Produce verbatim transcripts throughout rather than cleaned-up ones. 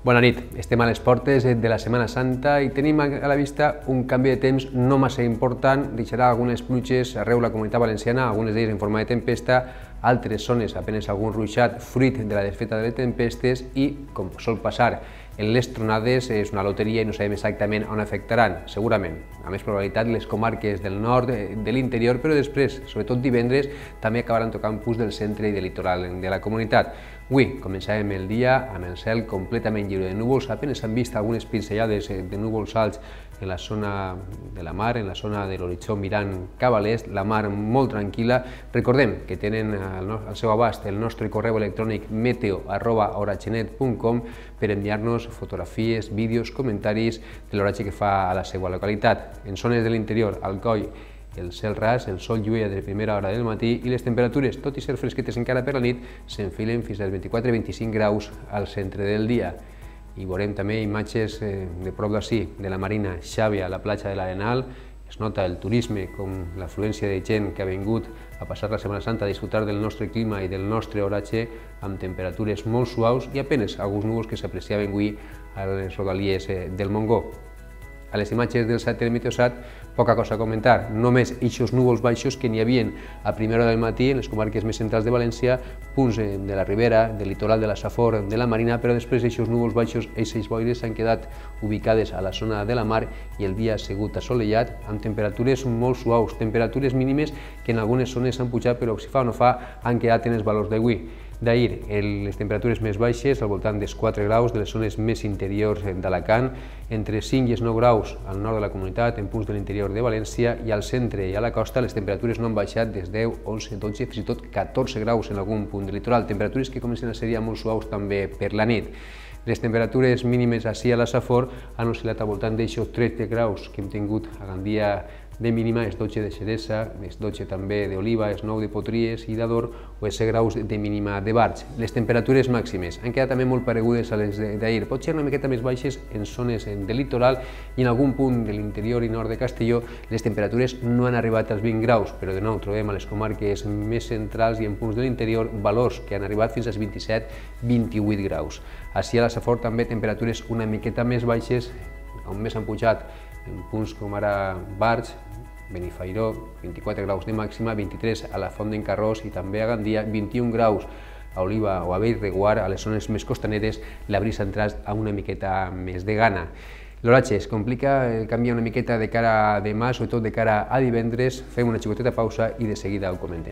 Bona nit, estem a les portes de la Setmana Santa i tenim a la vista un canvi de temps no massa important. Deixarà algunes pluges arreu la Comunitat Valenciana, algunes d'elles en forma de tempesta, altres zones apenas algun ruixat fruit de la desfeta de les tempestes i, com sol passar en les tronades, és una loteria i no sabem exactament on afectaran. Segurament, a més probabilitat, les comarques del nord, de l'interior, però després, sobretot divendres, també acabaran tocant punts del centre i del litoral de la comunitat. Avui començàvem el dia amb el cel completament lliure de núvols, apenas s'han vist algunes pinzellades de núvols alts en la zona de la mar, en la zona de l'horitzó mirant cap a l'est, la mar molt tranquil·la. Recordem que tenen al seu abast el nostre correu electrònic meteo arroba orachenet punt com per enviar-nos fotografies, vídeos, comentaris de l'oratge que fa a la seva localitat. En zones de l'interior, Alcoi, el cel ras, el sol lluïa de primera hora del matí i les temperatures, tot i ser fresquetes encara per la nit, s'enfilen fins als vint-i-quatre a vint-i-cinc graus al centre del dia. I veurem també imatges de prop d'ací, de la Marina Xàbia a la platja de l'Arenal. Es nota el turisme, com l'afluència de gent que ha vingut a passar la Setmana Santa a disfrutar del nostre clima i del nostre oratge amb temperatures molt suaus i apenas alguns núvols que s'apreciaven avui a les rodalies del Montgó. A les imatges del satèl·lit del Meteosat, poca cosa a comentar, només eixos núvols baixos que n'hi havia a primera hora del matí en les comarques més centrals de València, punts de la Ribera, del litoral de la Safor, de la Marina, però després eixos núvols baixos, eixes boires s'han quedat ubicades a la zona de la mar i el dia ha sigut assolellat amb temperatures molt suaus, temperatures mínimes que en algunes zones s'han pujat, però si fa o no fa han quedat en els valors d'avui. D'ahir, les temperatures més baixes, al voltant dels quatre graus de les zones més interiors d'Alacant, entre cinc i nou graus al nord de la comunitat, en punts de l'interior de València, i al centre i a la costa les temperatures no han baixat des de deu, onze, dotze, fins i tot catorze graus en algun punt del litoral, temperatures que comencen a ser ja molt suaus també per la nit. Les temperatures mínimes ací a la Safor han oscil·lat al voltant d'aixos tretze graus que hem tingut a Gandia de mínima, és dotze de Xeresa, és dotze també d'Oliva, és nou de Potries i d'Ador, o és graus de mínima de Barx. Les temperatures màximes han quedat també molt paregudes a les d'ahir, pot ser una miqueta més baixes en zones del litoral i en algun punt de l'interior i nord de Castelló les temperatures no han arribat als vint graus, però de nou trobem a les comarques més centrals i en punts de l'interior valors que han arribat fins als vint-i-set a vint-i-vuit graus. Ací a la Safor també temperatures una miqueta més baixes, on més han pujat en punts com ara Barx, Benifairó, vint-i-quatre graus de màxima, vint-i-tres a la Font d'en Carròs i també a Gandia, vint-i-un graus a Oliva o a Bellreguard, a les zones més costaneres, la brisa ha entrat amb una miqueta més de gana. L'oratge es complica, canvia una miqueta de cara a demà, sobretot de cara a divendres, fem una xicoteta pausa i de seguida ho comentem.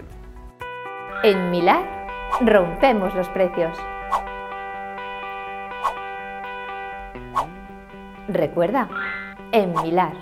En Millar rompemos los precios. Recuerda, en Millar.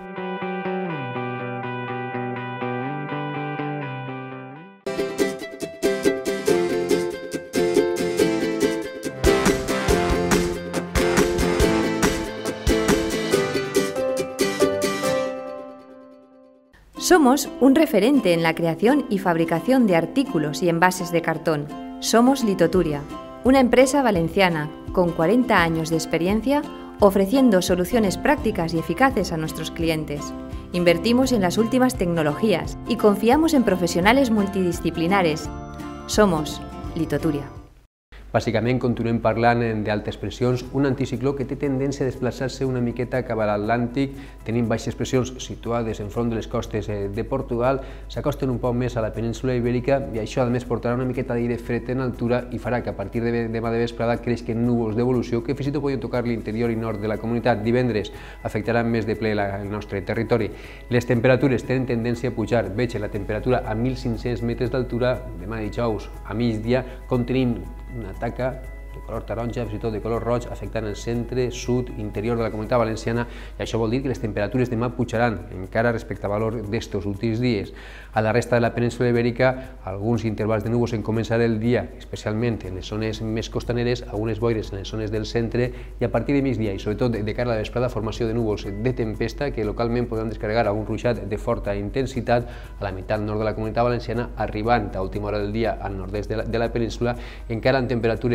Somos un referente en la creación y fabricación de artículos y envases de cartón. Somos Litoturia, una empresa valenciana con cuarenta años de experiencia ofreciendo soluciones prácticas y eficaces a nuestros clientes. Invertimos en las últimas tecnologías y confiamos en profesionales multidisciplinares. Somos Litoturia. Bàsicament, continuem parlant d'altes pressions, un anticicló que té tendència a desplaçar-se una miqueta cap a l'Atlàntic, tenim baixes pressions situades enfront de les costes de Portugal, s'acosten un poc més a la península Ibèrica i això, a més, portarà una miqueta d'aire fred en altura i farà que a partir de demà de vesprada creixin núvols d'evolució que fins i tot poden tocar l'interior i nord de la comunitat. Divendres afectaran més de ple el nostre territori. Les temperatures tenen tendència a pujar, veig la temperatura a mil cinc-cents metres d'altura demà dijous a migdia, com tenim una taca de color taronja, fins i tot de color roig, afectant el centre, sud, interior de la comunitat valenciana, i això vol dir que les temperatures demà pujaran encara respecte al valor d'estos últims dies. A la resta de la península Ibèrica, alguns intervals de núvols en començar el dia, especialment en les zones més costaneres, algunes boires en les zones del centre, i a partir de migdia, i sobretot de cara a la vesprada, formació de núvols de tempesta que localment podran descarregar algun ruixat de forta intensitat a la meitat nord de la comunitat valenciana, arribant a última hora del dia al nord-est de la península, encara amb temperatures al voltant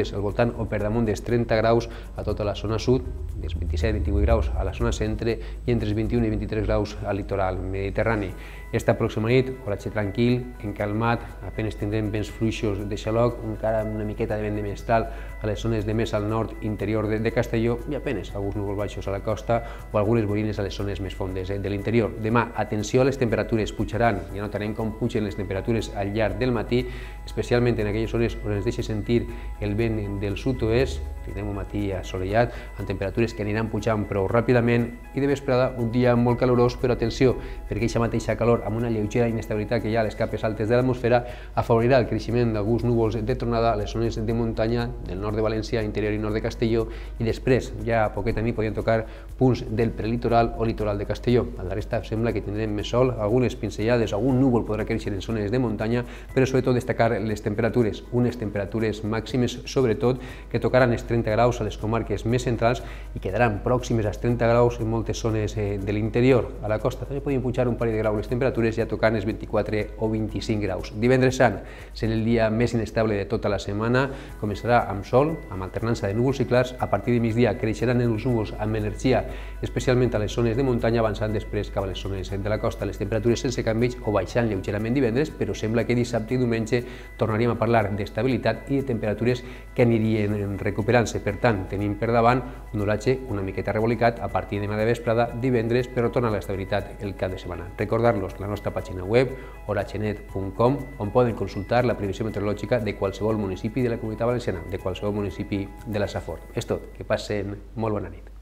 voltant o per damunt dels trenta graus a tota la zona sud, dels vint-i-set a vint-i-vuit graus a la zona centre i entre els vint-i-un i vint-i-tres graus al litoral mediterrani. Esta pròxima nit, oratge tranquil, encalmat, apenas tindrem vents fluixos de xaloc, encara una miqueta de vent de mestral a les zones de més al nord interior de, de Castelló i apenas alguns núvols baixos a la costa o algunes boirines a les zones més fondes de l'interior. Demà, atenció a les temperatures, pujaran, ja notarem com pugen les temperatures al llarg del matí, especialment en aquelles zones on es deixa sentir el vent del sud-oest. Tindrem un matí assolellat amb temperatures que aniran pujant prou ràpidament i de vesprada un dia molt calorós, però atenció, perquè aquesta mateixa calor amb una lleugera inestabilitat que hi ha a les capes altes de l'atmosfera afavorirà el creixement d'alguns núvols de tronada a les zones de muntanya del nord de València, interior i nord de Castelló, i després ja a poqueta nit podien tocar punts del prelitoral o litoral de Castelló. A la resta sembla que tindrem més sol, algunes pinzellades, algun núvol podrà créixer en zones de muntanya, però sobretot destacar les temperatures, unes temperatures màximes sobretot que tocaran els trenta graus a les comarques més centrals i quedaran pròximes als trenta graus en moltes zones de l'interior. A la costa també podien pujar un parell de graus les temperatures, ja tocant els vint-i-quatre o vint-i-cinc graus. Divendres Sant serà el dia més inestable de tota la setmana, començarà amb sol, amb alternança de núvols i clars, a partir de migdia creixeran els núvols amb energia, especialment a les zones de muntanya, avançant després cap a les zones de la costa. Les temperatures sense canvis o baixant lleugerament divendres, però sembla que dissabte i diumenge tornaríem a parlar d'estabilitat i de temperatures que anirien recuperant-se. Per tant, tenim per davant un oratge una miqueta rebolicat a partir de demà de vesprada, divendres, però torna a l'estabilitat el cap de setmana. Recordar-los la nostra pàgina web, oratgenet punt com, on poden consultar la previsió meteorològica de qualsevol municipi de la Comunitat Valenciana, de qualsevol municipi de la Safor. És tot, que passen molt bona nit.